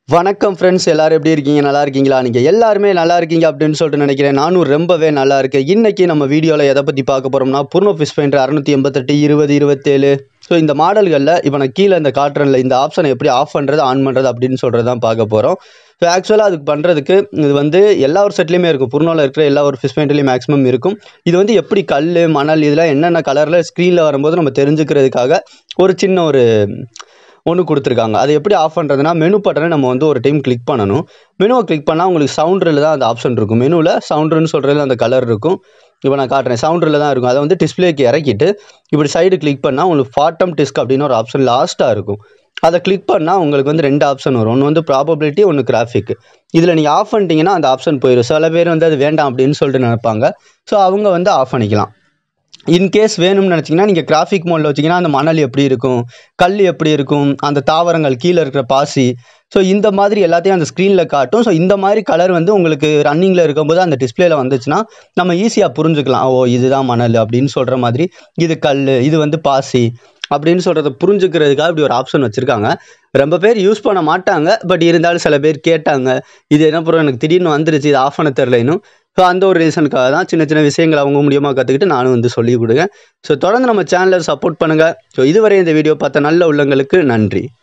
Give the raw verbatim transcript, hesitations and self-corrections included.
வணக்கம் ஃப்ரெண்ட்ஸ், எல்லாரும் எப்படி இருக்கீங்க? நல்லா இருக்கீங்களா? நீங்கள் எல்லாருமே நல்லா இருக்கீங்க அப்படின்னு சொல்லிட்டு நினைக்கிறேன். நானும் ரொம்பவே நல்லா இருக்கேன். இன்றைக்கி நம்ம வீடியோவில் எதை பற்றி பார்க்க போகிறோம்னா, புர்னோ ஃபிஷ் ஃபைண்டர் அறுநூற்றி எண்பத்தெட்டு இருபது இருபத்தேழு. ஸோ இந்த மாடல்களில் இப்போ நான் கீழே இந்த காட்டுறனில் இந்த ஆப்ஷனை எப்படி ஆஃப் பண்ணுறது ஆன் பண்ணுறது அப்படின்னு சொல்கிறது தான் பார்க்க போகிறோம். ஸோ ஆக்சுவலாக அதுக்கு பண்ணுறதுக்கு இது வந்து எல்லா ஒரு செட்லேயுமே இருக்கும். புர்னோவில் இருக்கிற எல்லா ஒரு ஃபிஷ் ஃபைண்டர்லேயும் மேக்ஸிமம் இருக்கும். இது வந்து எப்படி கல் மணல் இதெல்லாம் என்னென்ன கலரில் ஸ்க்ரீனில் வரும்போது நம்ம தெரிஞ்சுக்கிறதுக்காக ஒரு சின்ன ஒரு ஒன்று கொடுத்துருக்காங்க. அது எப்படி ஆஃப் பண்ணுறதுனா, மெனு பட்டனை நம்ம வந்து ஒரு டைம் கிளிக் பண்ணணும். மெனுவை கிளிக் பண்ணால் உங்களுக்கு சவுண்டரில் தான் அந்த ஆப்ஷன் இருக்கும். மெனுவில் சவுண்டர்னு சொல்கிறதுல அந்த கலர் இருக்கும். இப்போ நான் காட்டுறேன், சவுண்டரில் தான் இருக்கும். அதை வந்து டிஸ்பிளேக்கு இறக்கிட்டு இப்படி சைடு கிளிக் பண்ணால் உங்களுக்கு ஃபாட்டம் டிஸ்க் அப்படின்னு ஒரு ஆப்ஷன் லாஸ்ட்டாக இருக்கும். அதை கிளிக் பண்ணால் உங்களுக்கு வந்து ரெண்டு ஆப்ஷன் வரும். ஒன்று வந்து ப்ராபபிலிட்டி, ஒன்று கிராஃபிக். இதில் நீங்கள் ஆஃப் பண்ணிட்டீங்கன்னா அந்த ஆப்ஷன் போயிடும். சில பேர் வந்து அது வேண்டாம் அப்படின்னு சொல்லிட்டு நினைப்பாங்க. ஸோ அவங்க வந்து ஆஃப் பண்ணிக்கலாம். இன்கேஸ் வேணும்னு நினச்சிங்கன்னா நீங்கள் கிராஃபிக் மோடில் வச்சிங்கன்னா அந்த மணல் எப்படி இருக்கும், கல் எப்படி இருக்கும், அந்த தாவரங்கள் கீழே இருக்கிற பாசி, ஸோ இந்த மாதிரி எல்லாத்தையும் அந்த ஸ்க்ரீனில் காட்டும். ஸோ இந்த மாதிரி கலர் வந்து உங்களுக்கு ரன்னிங்கில் இருக்கும்போது அந்த டிஸ்பிளேல வந்துச்சுன்னா நம்ம ஈஸியாக புரிஞ்சுக்கலாம். ஓ இதுதான் மணல் அப்படின்னு சொல்கிற மாதிரி, இது கல், இது வந்து பாசி அப்படின்னு சொல்கிறத புரிஞ்சுக்கிறதுக்காக இப்படி ஒரு ஆப்ஷன் வச்சுருக்காங்க. ரொம்ப பேர் யூஸ் பண்ண மாட்டாங்க. பட் இருந்தாலும் சில பேர் கேட்டாங்க, இது என்ன பண்ணுறோம் எனக்கு திடீர்னு வந்துருச்சு, இது ஆஃப் பண்ண தெரிலன்னு. ஸோ அந்த ஒரு ரீசனுக்காக தான் சின்ன சின்ன விஷயங்கள் அவங்க மூலியமாக கற்றுக்கிட்டு நானும் வந்து சொல்லி கொடுங்க. ஸோ தொடர்ந்து நம்ம சேனலை சப்போர்ட் பண்ணுங்கள். ஸோ இதுவரை இந்த வீடியோ பார்த்த நல்ல உள்ளங்களுக்கு நன்றி.